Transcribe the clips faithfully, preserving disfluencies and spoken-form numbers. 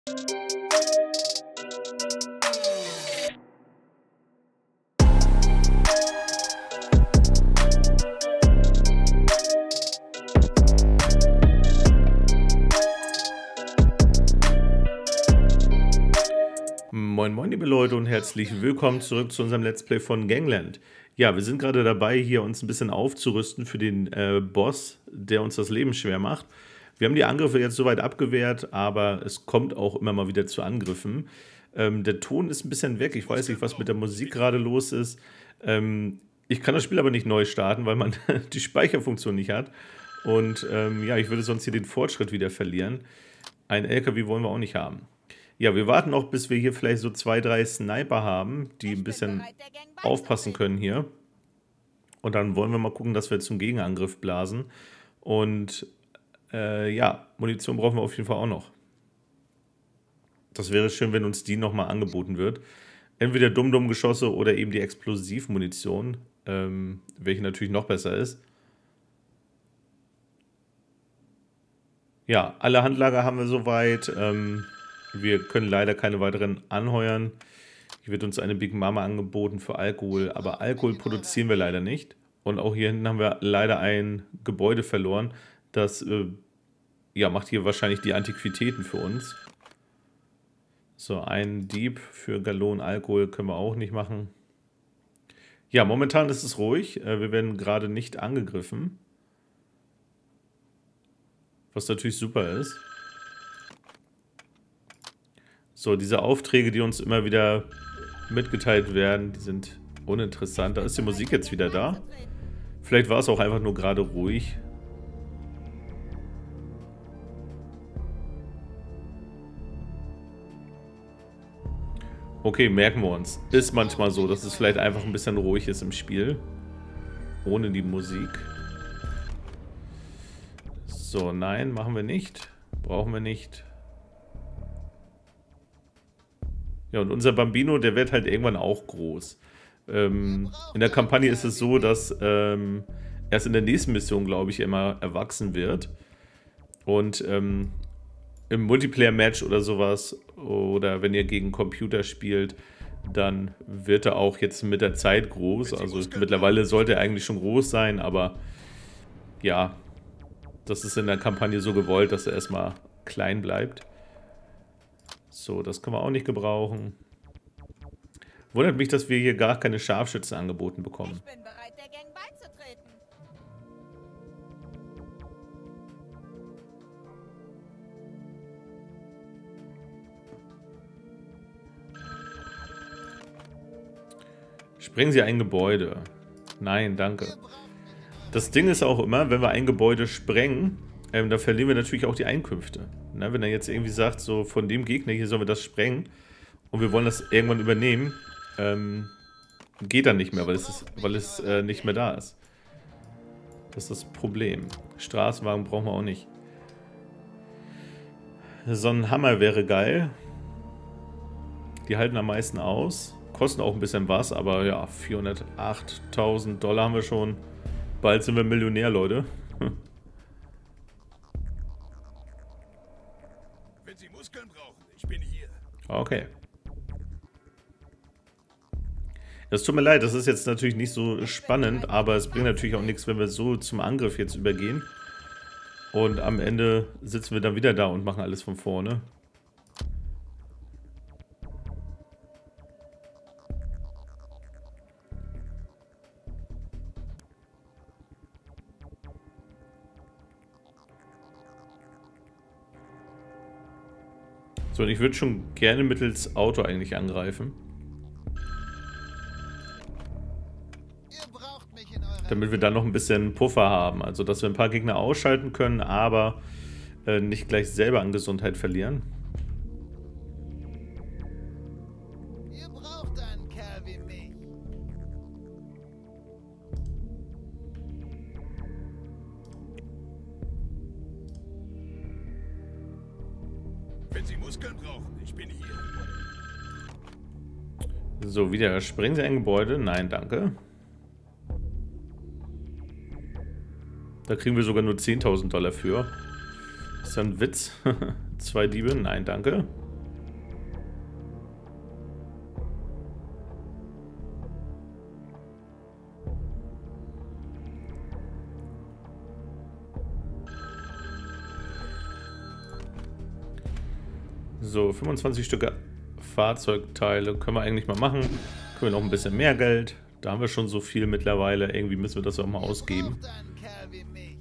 Moin moin liebe Leute und herzlich willkommen zurück zu unserem Let's Play von Gangland. Ja, wir sind gerade dabei, hier uns ein bisschen aufzurüsten für den äh, Boss, der uns das Leben schwer macht. Wir haben die Angriffe jetzt soweit abgewehrt, aber es kommt auch immer mal wieder zu Angriffen. Ähm, der Ton ist ein bisschen weg, ich weiß nicht, was mit der Musik gerade los ist. Ähm, ich kann das Spiel aber nicht neu starten, weil man die Speicherfunktion nicht hat. Und ähm, ja, ich würde sonst hier den Fortschritt wieder verlieren. Ein L K W wollen wir auch nicht haben. Ja, wir warten noch, bis wir hier vielleicht so zwei, drei Sniper haben, die ein bisschen aufpassen können hier. Und dann wollen wir mal gucken, dass wir zum Gegenangriff blasen. Und äh, ja, Munition brauchen wir auf jeden Fall auch noch. Das wäre schön, wenn uns die nochmal angeboten wird. Entweder Dumm-Dumm-Geschosse oder eben die Explosivmunition, ähm, welche natürlich noch besser ist. Ja, alle Handlager haben wir soweit. Ähm, Wir können leider keine weiteren anheuern. Hier wird uns eine Big Mama angeboten für Alkohol, aber Alkohol produzieren wir leider nicht. Und auch hier hinten haben wir leider ein Gebäude verloren. Das äh, ja, macht hier wahrscheinlich die Antiquitäten für uns. So, ein Dieb für Gallonen Alkohol können wir auch nicht machen. Ja, momentan ist es ruhig. Äh, wir werden gerade nicht angegriffen. Was natürlich super ist. So, diese Aufträge, die uns immer wieder mitgeteilt werden, die sind uninteressant. Da ist die Musik jetzt wieder da. Vielleicht war es auch einfach nur gerade ruhig. Okay, merken wir uns. Ist manchmal so, dass es vielleicht einfach ein bisschen ruhig ist im Spiel. Ohne die Musik. So, nein, machen wir nicht. Brauchen wir nicht. Ja, und unser Bambino, der wird halt irgendwann auch groß. Ähm, in der Kampagne ist es so, dass ähm, erst in der nächsten Mission, glaube ich, immer erwachsen wird. Und ähm, im Multiplayer-Match oder sowas, oder wenn ihr gegen Computer spielt, dann wird er auch jetzt mit der Zeit groß. Also mittlerweile sollte er eigentlich schon groß sein, aber ja, das ist in der Kampagne so gewollt, dass er erstmal klein bleibt. So, das können wir auch nicht gebrauchen. Wundert mich, dass wir hier gar keine Scharfschützen angeboten bekommen. Ich bin bereit, der Gang beizutreten. Sprengen Sie ein Gebäude. Nein, danke. Das Ding ist auch immer, wenn wir ein Gebäude sprengen, ähm, dann verlieren wir natürlich auch die Einkünfte. Na, wenn er jetzt irgendwie sagt, so von dem Gegner hier sollen wir das sprengen und wir wollen das irgendwann übernehmen, ähm, geht dann nicht mehr, weil es, ist, weil es äh, nicht mehr da ist. Das ist das Problem. Straßenwagen brauchen wir auch nicht. So ein Hammer wäre geil. Die halten am meisten aus. Kosten auch ein bisschen was, aber ja, vierhundertachttausend Dollar haben wir schon. Bald sind wir Millionär, Leute. Wenn Sie Muskeln brauchen, ich bin hier. Okay. Es tut mir leid, das ist jetzt natürlich nicht so spannend, aber es bringt natürlich auch nichts, wenn wir so zum Angriff jetzt übergehen. Und am Ende sitzen wir dann wieder da und machen alles von vorne. So, und ich würde schon gerne mittels Auto eigentlich angreifen. Damit wir dann noch ein bisschen Puffer haben. Also, dass wir ein paar Gegner ausschalten können, aber äh, nicht gleich selber an Gesundheit verlieren. Ihr braucht einen Kerl wie mich. Wenn Sie Muskeln brauchen, ich bin hier. So, wieder sprengen Sie ein Gebäude. Nein, danke. Da kriegen wir sogar nur zehntausend Dollar für. Ist das ein Witz? Zwei Diebe? Nein, danke. So, fünfundzwanzig Stücke Fahrzeugteile können wir eigentlich mal machen. Können wir noch ein bisschen mehr Geld. Da haben wir schon so viel mittlerweile. Irgendwie müssen wir das auch mal ausgeben. Ihr braucht einen Kerl wie mich.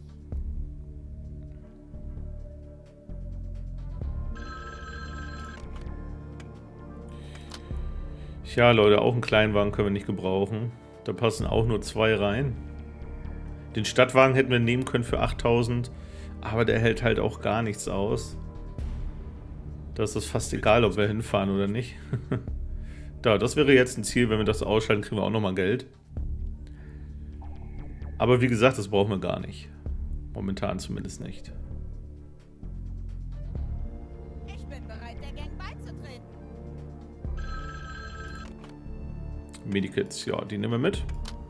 Tja, Leute, auch einen Kleinwagen können wir nicht gebrauchen. Da passen auch nur zwei rein. Den Stadtwagen hätten wir nehmen können für achttausend. Aber der hält halt auch gar nichts aus. Da ist es fast egal, ob wir hinfahren oder nicht. Da, das wäre jetzt ein Ziel. Wenn wir das ausschalten, kriegen wir auch nochmal Geld. Aber wie gesagt, das brauchen wir gar nicht. Momentan zumindest nicht. Ich bin bereit, der Gang beizutreten. Medikits, ja, die nehmen wir mit.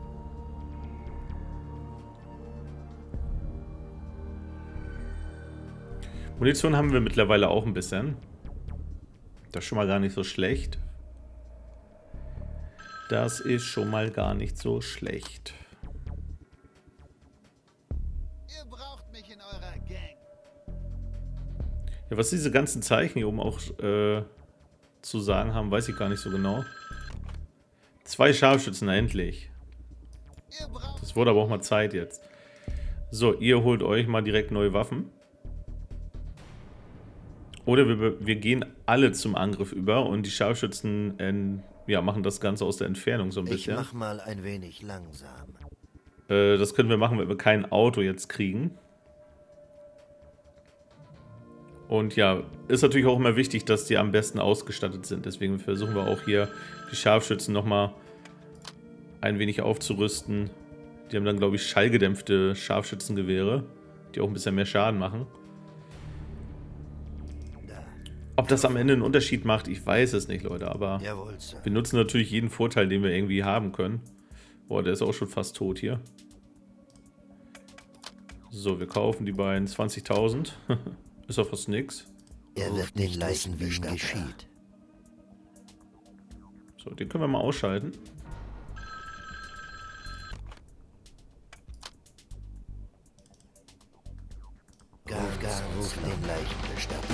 Munition haben wir mittlerweile auch ein bisschen. Das ist schon mal gar nicht so schlecht. Das ist schon mal gar nicht so schlecht. Ihr braucht mich in eurer Gang. Ja, was diese ganzen Zeichen hier oben auch äh, zu sagen haben, weiß ich gar nicht so genau. Zwei Scharfschützen, endlich. Ihr braucht Das wurde aber auch mal Zeit jetzt. So, ihr holt euch mal direkt neue Waffen. Oder wir, wir gehen alle zum Angriff über und die Scharfschützen äh, ja, machen das Ganze aus der Entfernung so ein Ich bisschen. mach mal ein wenig langsam. Äh, das können wir machen, wenn wir kein Auto jetzt kriegen. Und ja, ist natürlich auch immer wichtig, dass die am besten ausgestattet sind. Deswegen versuchen wir auch hier die Scharfschützen nochmal ein wenig aufzurüsten. Die haben dann, glaube ich, schallgedämpfte Scharfschützengewehre, die auch ein bisschen mehr Schaden machen. Da. Ob das am Ende einen Unterschied macht, ich weiß es nicht, Leute. Aber Jawohl, Sir. wir nutzen natürlich jeden Vorteil, den wir irgendwie haben können. Boah, der ist auch schon fast tot hier. So, wir kaufen die beiden zwanzigtausend. Ist doch fast nix. Er wird den leisten, wie ihm geschieht. So, den können wir mal ausschalten. Gargar ruft den Leichenbestatter.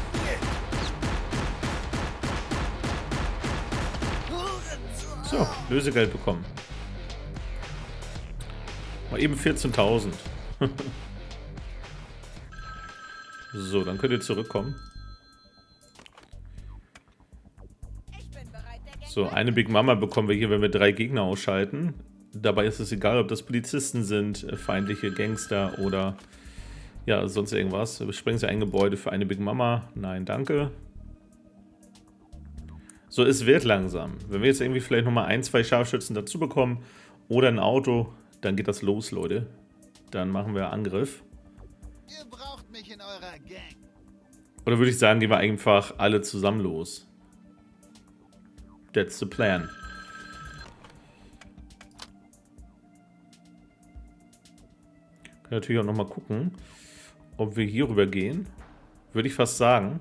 So, Lösegeld bekommen. Mal eben vierzehntausend. So, dann könnt ihr zurückkommen. Ich bin bereit, der Gang So, eine Big Mama bekommen wir hier, wenn wir drei Gegner ausschalten. Dabei ist es egal, ob das Polizisten sind, äh, feindliche Gangster oder ja, sonst irgendwas. Sprengen Sie ein Gebäude für eine Big Mama? Nein, danke. So, es wird langsam. Wenn wir jetzt irgendwie vielleicht nochmal ein, zwei Scharfschützen dazu bekommen oder ein Auto, dann geht das los, Leute. Dann machen wir Angriff. Ihr braucht mich in eurer Gang. Oder würde ich sagen, gehen wir einfach alle zusammen los. That's the plan. Können natürlich auch nochmal gucken, ob wir hier rüber gehen. Würde ich fast sagen.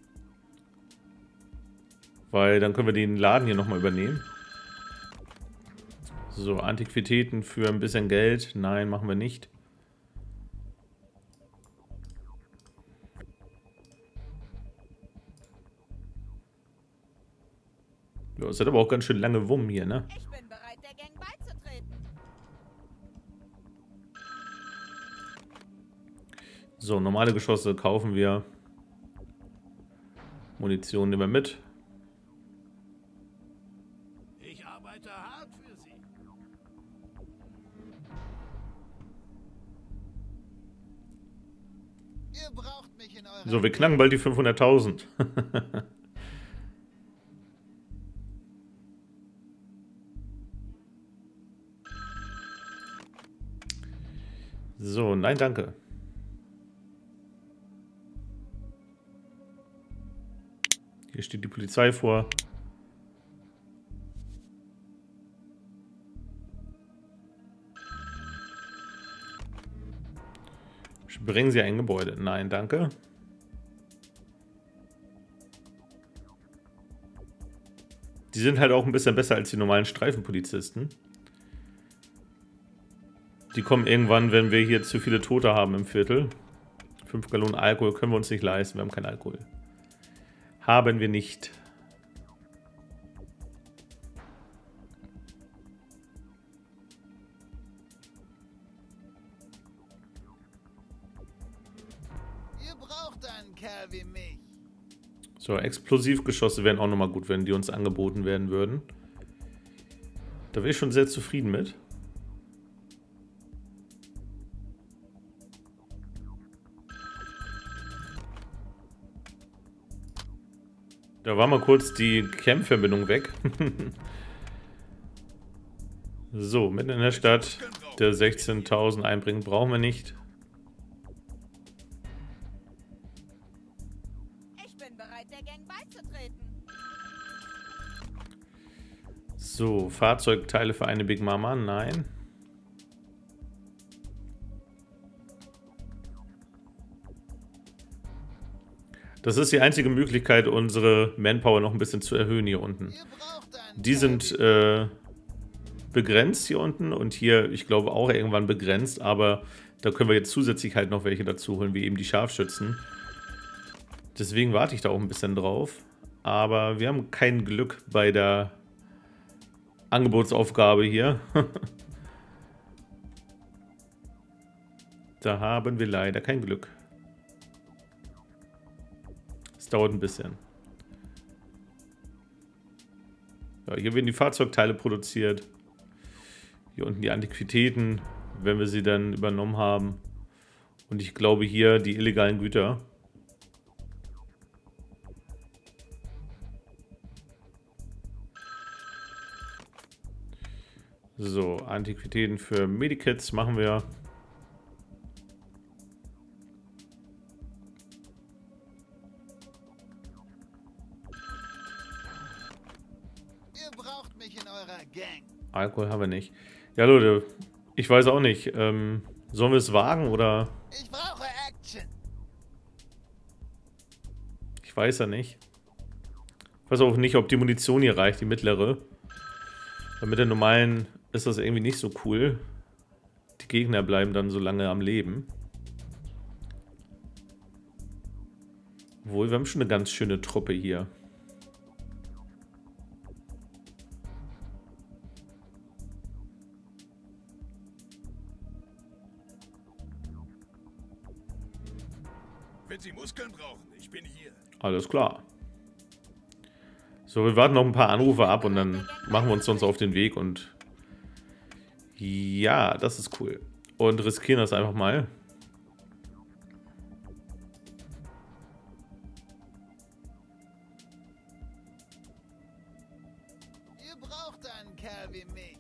Weil dann können wir den Laden hier nochmal übernehmen. So, Antiquitäten für ein bisschen Geld. Nein, machen wir nicht. Ja, es hat aber auch ganz schön lange Wumm hier, ne? Ich bin bereit, der Gang beizutreten. So, normale Geschosse kaufen wir. Munition nehmen wir mit. Ich arbeite hart für Sie. Ihr braucht mich in eurer So, wir knacken bald die fünfhunderttausend. So, nein, danke. Hier steht die Polizei vor. Sprengen Sie ein Gebäude? Nein, danke. Die sind halt auch ein bisschen besser als die normalen Streifenpolizisten. Die kommen irgendwann, wenn wir hier zu viele Tote haben im Viertel. Fünf Gallonen Alkohol können wir uns nicht leisten, wir haben keinen Alkohol. Haben wir nicht. Ihr braucht einen Kerl wie mich. So, Explosivgeschosse wären auch nochmal gut, wenn die uns angeboten werden würden. Da wäre ich schon sehr zufrieden mit. Da war mal kurz die Cam-Verbindung weg. So, mitten in der Stadt. Der sechzehntausend einbringen brauchen wir nicht. Ich bin bereit, der Gang beizutreten. So, Fahrzeugteile für eine Big Mama? Nein. Das ist die einzige Möglichkeit, unsere Manpower noch ein bisschen zu erhöhen hier unten. Ihr braucht einen Die Kerl sind wie äh, begrenzt hier unten und hier, ich glaube, auch irgendwann begrenzt, aber da können wir jetzt zusätzlich halt noch welche dazu holen, wie eben die Scharfschützen. Deswegen warte ich da auch ein bisschen drauf. Aber wir haben kein Glück bei der Angebotsaufgabe hier. Da haben wir leider kein Glück. Es dauert ein bisschen. Ja, hier werden die Fahrzeugteile produziert. Hier unten die Antiquitäten, wenn wir sie dann übernommen haben. Und ich glaube hier die illegalen Güter. So, Antiquitäten für Medikits machen wir. Ihr braucht mich in eurer Gang. Alkohol haben wir nicht. Ja, Leute, ich weiß auch nicht. Ähm, sollen wir es wagen oder... Ich brauche Action. Ich weiß ja nicht. Ich weiß auch nicht, ob die Munition hier reicht, die mittlere. Weil mit der normalen ist das irgendwie nicht so cool. Die Gegner bleiben dann so lange am Leben. Obwohl, wir haben schon eine ganz schöne Truppe hier. Wenn Sie Muskeln brauchen, ich bin hier. Alles klar. So, wir warten noch ein paar Anrufe ab und dann machen wir uns sonst auf den Weg und... Ja, das ist cool. Und riskieren das einfach mal. Ihr braucht einen Kerl wie mich.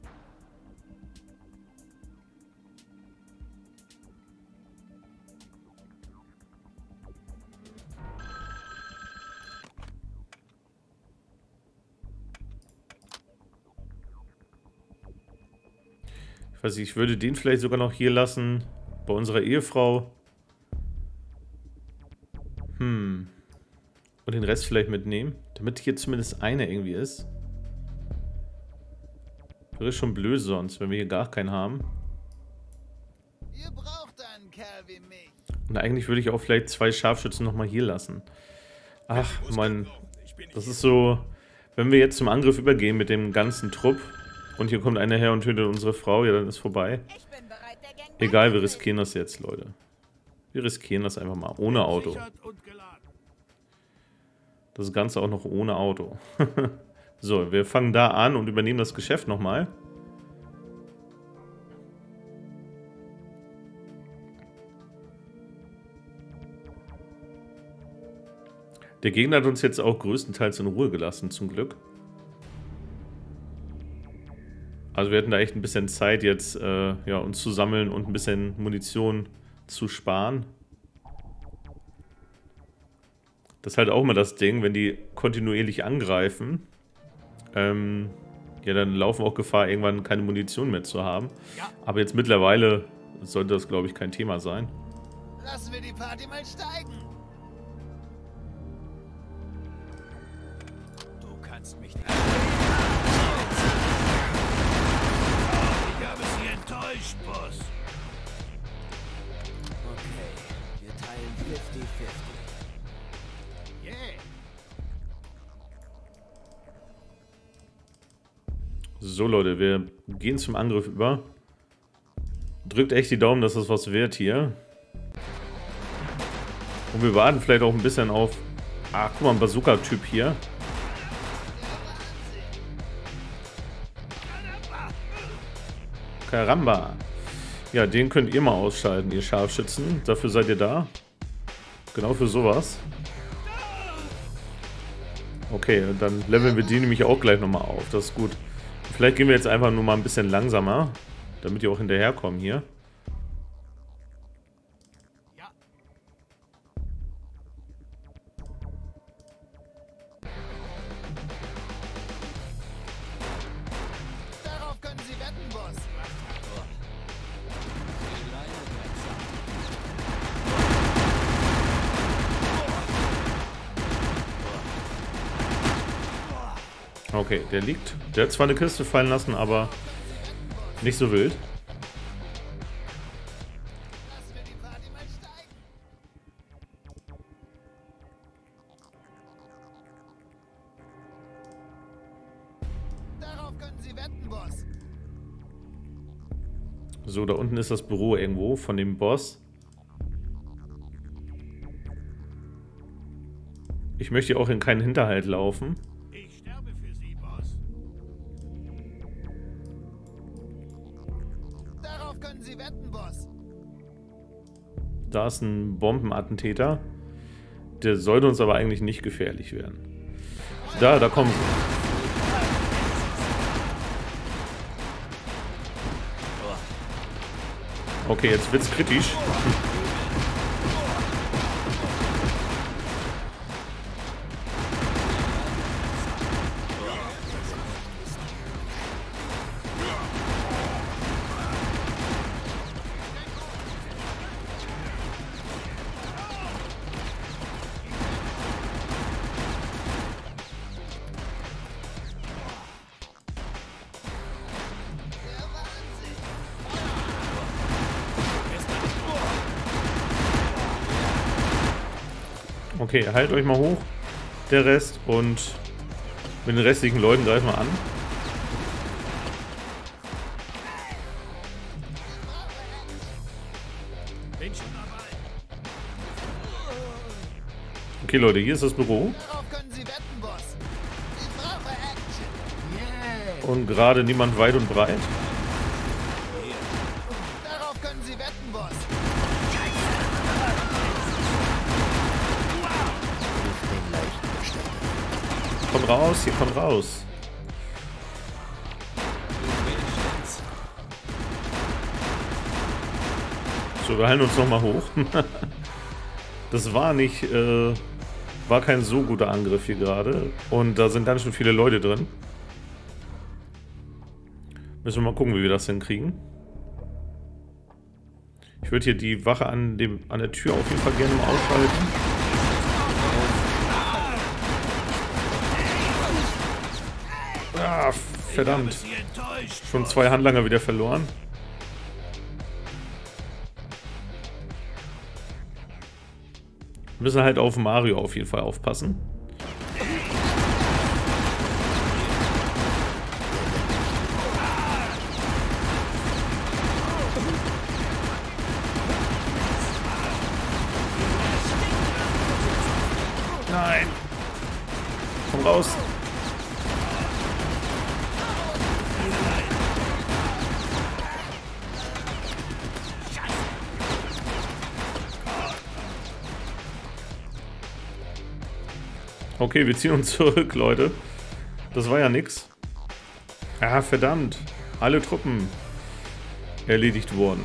Ich weiß nicht, ich würde den vielleicht sogar noch hier lassen. Bei unserer Ehefrau. Hm. Und den Rest vielleicht mitnehmen. Damit hier zumindest einer irgendwie ist. Wäre schon blöd sonst, wenn wir hier gar keinen haben. Ihr braucht einen Kerl wie mich. Und eigentlich würde ich auch vielleicht zwei Scharfschützen nochmal hier lassen. Ach, Mann. Das ist so... Wenn wir jetzt zum Angriff übergehen mit dem ganzen Trupp... Und hier kommt einer her und tötet unsere Frau, ja, dann ist vorbei. Ich bin bereit, der Gang Egal, wir beizutreten. riskieren das jetzt, Leute. Wir riskieren das einfach mal. Ohne Auto. Sichert und geladen. Das Ganze auch noch ohne Auto. So, wir fangen da an und übernehmen das Geschäft nochmal. Der Gegner hat uns jetzt auch größtenteils in Ruhe gelassen, zum Glück. Also wir hatten da echt ein bisschen Zeit jetzt, äh, ja, uns zu sammeln und ein bisschen Munition zu sparen. Das ist halt auch immer das Ding, wenn die kontinuierlich angreifen, ähm, ja, dann laufen wir auch Gefahr, irgendwann keine Munition mehr zu haben. Aber jetzt mittlerweile sollte das, glaube ich, kein Thema sein. Lassen wir die Party mal steigen. Du kannst mich nicht. Ich habe Sie enttäuscht, Boss. Okay, wir teilen fünfzig fünfzig. Yeah. So Leute, wir gehen zum Angriff über. Drückt echt die Daumen, dass das was wird hier. Und wir warten vielleicht auch ein bisschen auf... Ah, guck mal, ein Bazooka-Typ hier. Karamba. Ja, den könnt ihr mal ausschalten, ihr Scharfschützen. Dafür seid ihr da. Genau für sowas. Okay, dann leveln wir die nämlich auch gleich nochmal auf. Das ist gut. Vielleicht gehen wir jetzt einfach nur mal ein bisschen langsamer, damit die auch hinterherkommen hier. Darauf können Sie wetten, Boss. Okay, der liegt. Der hat zwar eine Kiste fallen lassen, aber nicht so wild. Lassen wir die Party mal steigen. Darauf können Sie wetten, Boss. So, da unten ist das Büro irgendwo von dem Boss. Ich möchte auch in keinen Hinterhalt laufen. Ich sterbe für Sie, Boss. Darauf können Sie wetten, Boss. Da ist ein Bombenattentäter. Der sollte uns aber eigentlich nicht gefährlich werden. Da, da kommen sie. Okay, jetzt wird's kritisch. Okay, haltet euch mal hoch, der Rest, und mit den restlichen Leuten greifen wir an. Bin schon dabei. Okay Leute, hier ist das Büro Darauf können Sie wetten, Boss. Ich brauche Action. und gerade niemand weit und breit. Darauf können Sie wetten, Boss. Ruf den Leichenbestatter. Kommt raus, hier kommt raus. So, wir halten uns nochmal hoch. Das war nicht, äh, war kein so guter Angriff hier gerade. Und da sind ganz schön viele Leute drin. Müssen wir mal gucken, wie wir das hinkriegen. Ich würde hier die Wache an, dem, an der Tür auf jeden Fall gerne mal ausschalten. Ah, verdammt. Sie enttäuscht. Schon zwei Handlanger wieder verloren. Wir müssen halt auf Mario auf jeden Fall aufpassen. Nein! Komm raus! Okay, wir ziehen uns zurück, Leute. Das war ja nix. Ah, verdammt. Alle Truppen erledigt worden.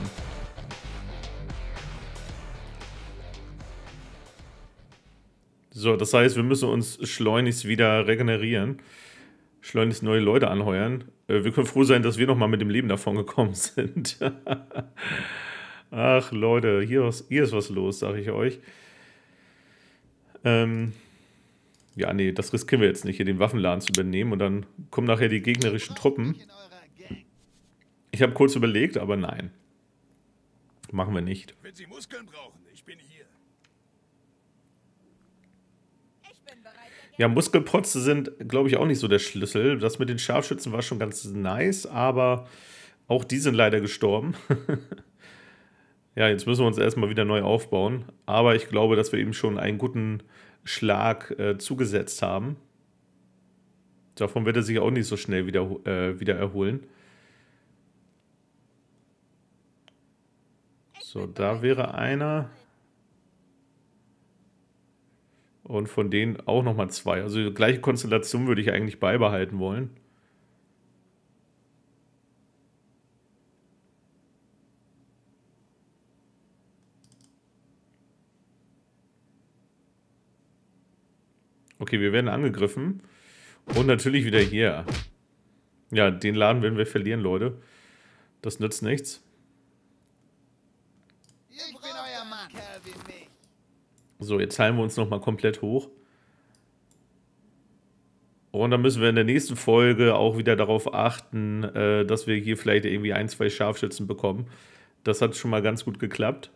So, das heißt, wir müssen uns schleunigst wieder regenerieren. Schleunigst neue Leute anheuern. Äh, wir können froh sein, dass wir nochmal mit dem Leben davon gekommen sind. Ach, Leute, hier, was, hier ist was los, sage ich euch. Ähm... Ja, nee, das riskieren wir jetzt nicht, hier den Waffenladen zu übernehmen und dann kommen nachher die gegnerischen Truppen. In eurer Gang. Ich habe kurz überlegt, aber nein. Machen wir nicht. Wenn Sie Muskeln brauchen, ich bin hier. Ich bin bereit, der Ja, Muskelprotze sind, glaube ich, auch nicht so der Schlüssel. Das mit den Scharfschützen war schon ganz nice, aber auch die sind leider gestorben. Ja, jetzt müssen wir uns erstmal wieder neu aufbauen. Aber ich glaube, dass wir eben schon einen guten Schlag äh, zugesetzt haben. Davon wird er sich auch nicht so schnell wieder, äh, wieder erholen. So, da wäre einer. Und von denen auch nochmal zwei. Also die gleiche Konstellation würde ich eigentlich beibehalten wollen. Okay, wir werden angegriffen. Und natürlich wieder hier. Ja, den Laden werden wir verlieren, Leute. Das nützt nichts. Ich bin euer Mann. Kerl wie mich. So, jetzt heilen wir uns nochmal komplett hoch. Und dann müssen wir in der nächsten Folge auch wieder darauf achten, äh, dass wir hier vielleicht irgendwie ein, zwei Scharfschützen bekommen. Das hat schon mal ganz gut geklappt.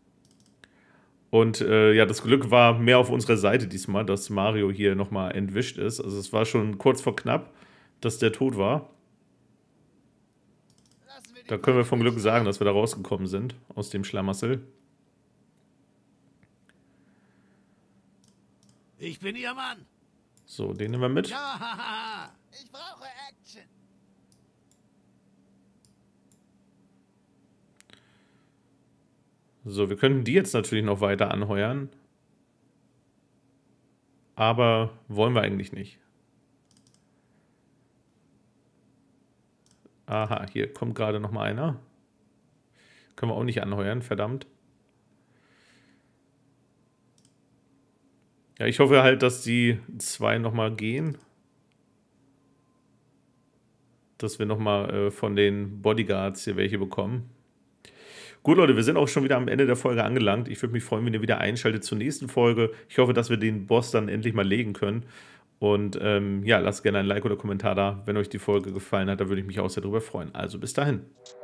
Und äh, ja, das Glück war mehr auf unserer Seite diesmal, dass Mario hier nochmal entwischt ist. Also es war schon kurz vor knapp, dass der tot war. Lassen wir die Da können wir vom Glück sagen, dass wir da rausgekommen sind aus dem Schlamassel. Ich bin Ihr Mann. So, den nehmen wir mit. Ja, Ich brauche Action. So, wir könnten die jetzt natürlich noch weiter anheuern. Aber wollen wir eigentlich nicht. Aha, hier kommt gerade noch mal einer. Können wir auch nicht anheuern, verdammt. Ja, ich hoffe halt, dass die zwei noch mal gehen. Dass wir noch mal äh, von den Bodyguards hier welche bekommen. Gut, Leute, wir sind auch schon wieder am Ende der Folge angelangt. Ich würde mich freuen, wenn ihr wieder einschaltet zur nächsten Folge. Ich hoffe, dass wir den Boss dann endlich mal legen können. Und ähm, ja, lasst gerne ein Like oder Kommentar da, wenn euch die Folge gefallen hat. Da würde ich mich auch sehr drüber freuen. Also bis dahin.